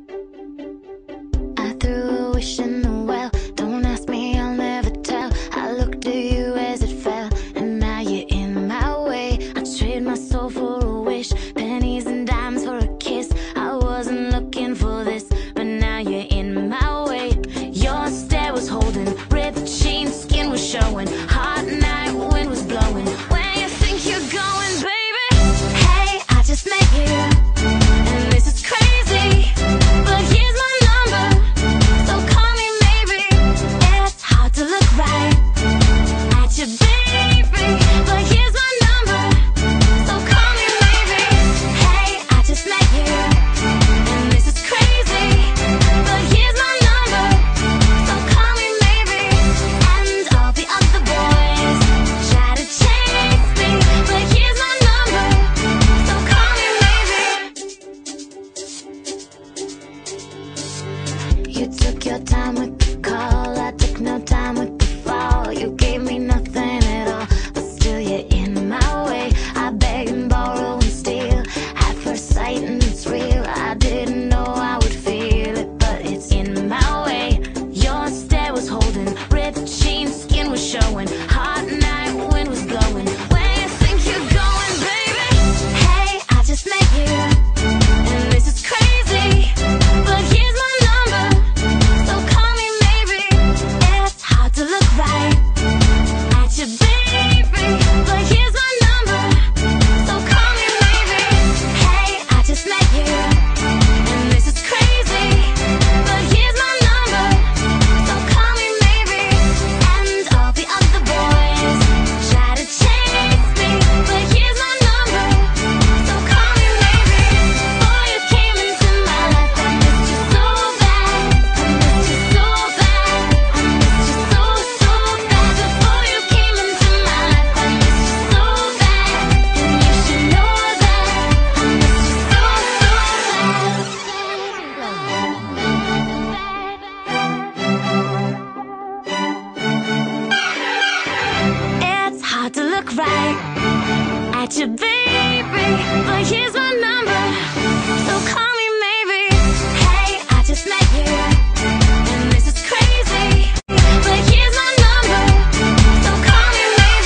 I threw a wish in the well. Don't ask me, I'll never tell. I looked at you as it fell, and now you're in my way. I trade my soul for a wish, pennies and dimes for a kiss. I wasn't looking for this, but now you're in my way. Your stare was holding, ripped jeans, skin was showing. Hot night, wind was blowing. Where you think you're going, baby? Hey, I just met you, and this is crazy, but here's my number, so call me maybe. It's hard to look right at you, baby, but here's my number, so call me maybe. Hey, I just met you, and this is crazy, but here's my number, so call me maybe. And all the other boys try to chase me, but here's my number, so call me maybe. You took your time with the call, I took no time with the fall. You gave me nothing at all, but still you're in my way. I beg and borrow and steal at first sight, and it's real. I didn't know I would feel it, but it's in my way. Your stare was holding, ripped jeans, skin was showing. Hot night, wind was blowing. Where you think you're going, baby? Hey, I just met you, and this is crazy, but here's my number, so call me maybe. It's hard to look right at you, baby, but here's my number, so call me maybe. Hey, I just met you, and this is crazy, but here's my number, so call me maybe. And all the other boys try to chase me, but here's my number, so call me maybe. Before you came into my life, I missed you so bad. I missed you so bad. I missed you so, so bad. Before you came into my life, I missed you so bad. And you should know that I missed you so, so bad. It's hard to look right at you, baby, but here's my number, so call me maybe. Hey, I just met you, and this is crazy, but here's my number, so call me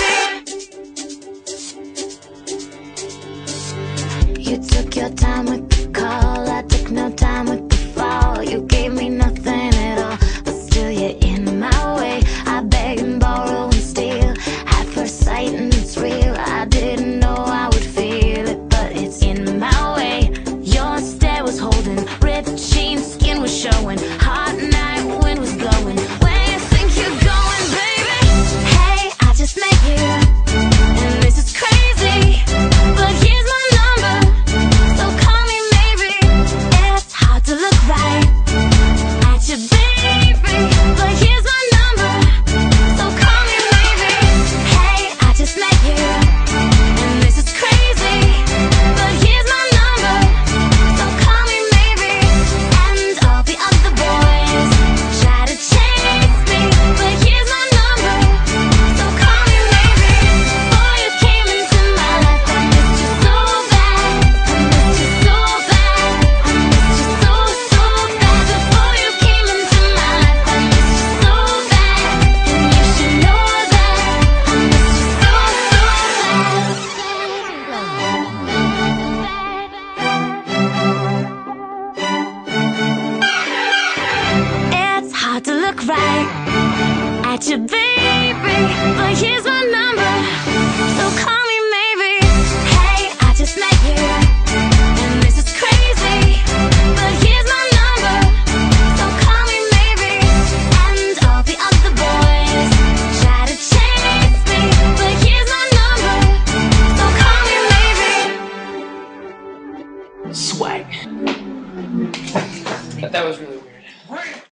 maybe. You took your time with the call, I took no time with the fall. You gave me nothing at all, but still you're in my way. I beg and borrow and steal at first sight, and it's real. I didn't know I would feel it, but it's in my way. Your stare was holding, ripped jeans, skin was showing. Hot night, wind was blowing. Where you think you're going, baby? Hey, I just met you, and this is crazy, but here's my number, so call me maybe. It's hard to look right at you, baby, but here's my number, so call me maybe. Hey, I just met you, and this is crazy, but here's my number, so call me maybe. And all the other boys try to chase me, but here's my number, so call me maybe. Before you came into my life, I missed you so bad. I missed you so bad. I missed you so, so bad. Before you came into my life, I missed you so bad, and you should know that I missed you so, so bad. It's hard to look right at you, baby, but here's my number.